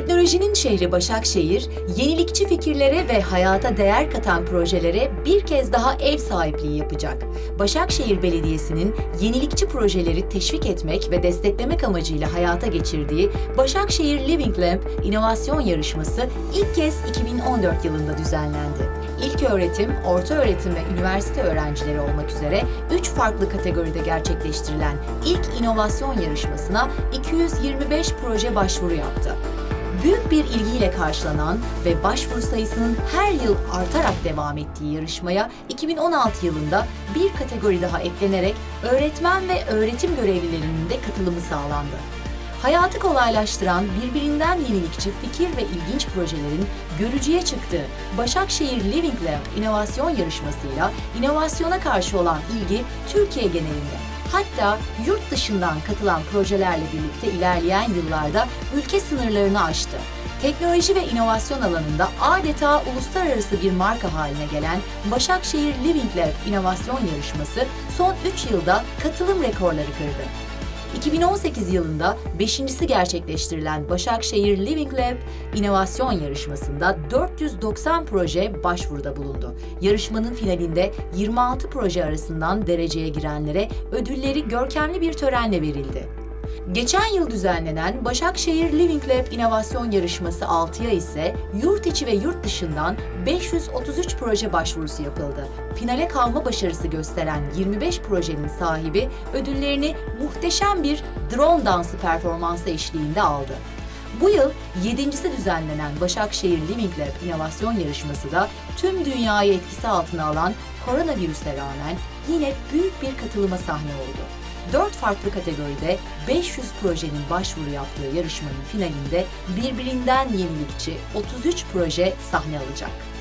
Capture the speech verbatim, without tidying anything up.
Teknolojinin şehri Başakşehir, yenilikçi fikirlere ve hayata değer katan projelere bir kez daha ev sahipliği yapacak. Başakşehir Belediyesi'nin yenilikçi projeleri teşvik etmek ve desteklemek amacıyla hayata geçirdiği Başakşehir Living Lab İnovasyon Yarışması ilk kez iki bin on dört yılında düzenlendi. İlköğretim, ortaöğretim ve üniversite öğrencileri olmak üzere üç farklı kategoride gerçekleştirilen ilk inovasyon yarışmasına iki yüz yirmi beş proje başvuru yaptı. Büyük bir ilgiyle karşılanan ve başvuru sayısının her yıl artarak devam ettiği yarışmaya iki bin on altı yılında bir kategori daha eklenerek öğretmen ve öğretim görevlilerinin de katılımı sağlandı. Hayatı kolaylaştıran, birbirinden yenilikçi fikir ve ilginç projelerin görücüye çıktığı Başakşehir Living Lab İnovasyon Yarışması'yla inovasyona karşı olan ilgi Türkiye genelinde, hatta yurt dışından katılan projelerle birlikte ilerleyen yıllarda ülke sınırlarını aştı. Teknoloji ve inovasyon alanında adeta uluslararası bir marka haline gelen Başakşehir Living Lab İnovasyon Yarışması son üç yılda katılım rekorları kırdı. iki bin on sekiz yılında beşincisi gerçekleştirilen Başakşehir Living Lab İnovasyon Yarışması'nda dört yüz doksan proje başvuruda bulundu. Yarışmanın finalinde yirmi altı proje arasından dereceye girenlere ödülleri görkemli bir törenle verildi. Geçen yıl düzenlenen Başakşehir Living Lab İnovasyon Yarışması altıya ise yurt içi ve yurt dışından beş yüz otuz üç proje başvurusu yapıldı. Finale kalma başarısı gösteren yirmi beş projenin sahibi ödüllerini muhteşem bir drone dansı performansı eşliğinde aldı. Bu yıl yedincisi düzenlenen Başakşehir Living Lab İnovasyon Yarışması da tüm dünyayı etkisi altına alan koronavirüse rağmen yine büyük bir katılıma sahne oldu. Dört farklı kategoride beş yüz projenin başvuru yaptığı yarışmanın finalinde birbirinden yenilikçi otuz üç proje sahne alacak.